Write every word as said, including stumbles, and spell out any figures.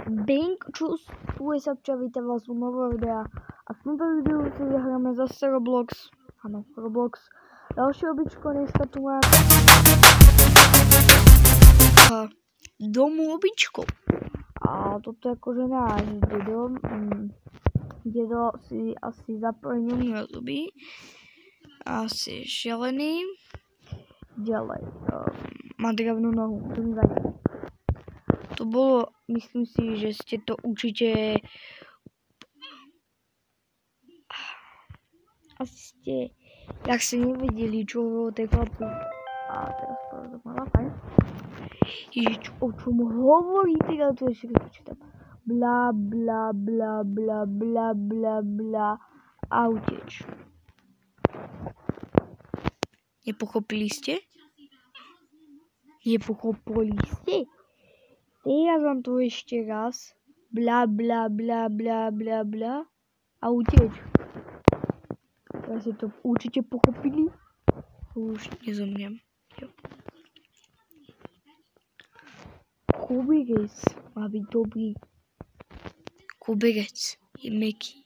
Bing, čustuje sa včera, vítam vás u nového videa a v tomto videu si zahráme zase Roblox, áno, Roblox, ďalšie običko, dneska tu mám domu običko a toto je akože náš dedo, mm, dedo si asi za prvý nerozobí, asi šelený, ďalej, um, má drevnú nohu, to mi vadí. To bolo, myslím si, že ste to určite asi ste, jak ste nevedeli, čo bolo tej chlapu. A teraz to mala fajn. Ježič, o čom hovoríte, ale to ešte prečítam. Bla, bla, bla, bla, bla, bla, bla a uteč. Nepochopili ste? Nepochopili ste? Teraz vám to ešte raz. Bla, bla, bla, bla, bla, bla. A uteč. Teraz ste to určite pochopili. Už nezomriem. Jo. Koberec má byť dobrý. Koberec je mäkký.